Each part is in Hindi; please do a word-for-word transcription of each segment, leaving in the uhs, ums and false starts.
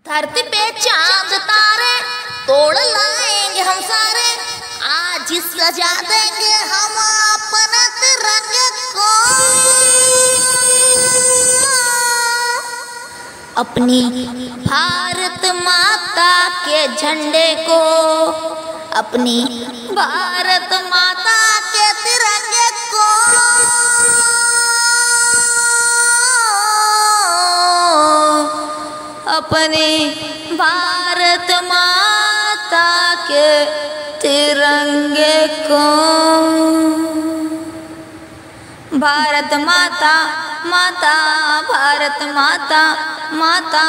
धरती पे चांद तारे तोड़ लाएंगे हम सारे, आज सजा देंगे हम अपने तिरंगे को। अपनी भारत माता के झंडे को, अपनी भारत माता के तिरंगे को अपनी भारत माता के तिरंगे को। भारत माता माता भारत माता माता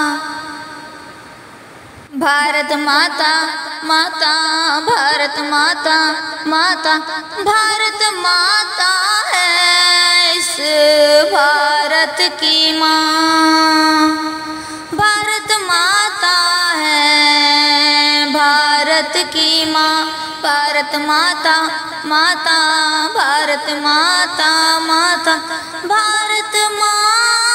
भारत माता माता भारत माता माता भारत माता है इस भारत की माँ। भारत माता है भारत की माँ। भारत माता माता भारत माता माता भारत माता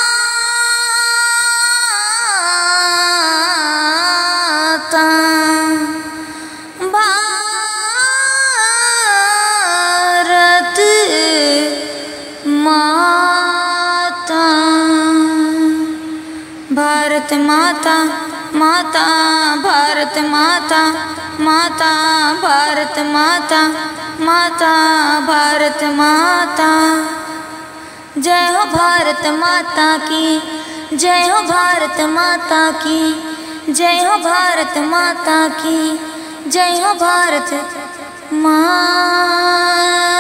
भारत माता माता भारत माता माता भारत माता माता भारत माता। जय हो भारत माता की, जय हो भारत माता की, जय हो भारत माता की, जय हो भारत माता।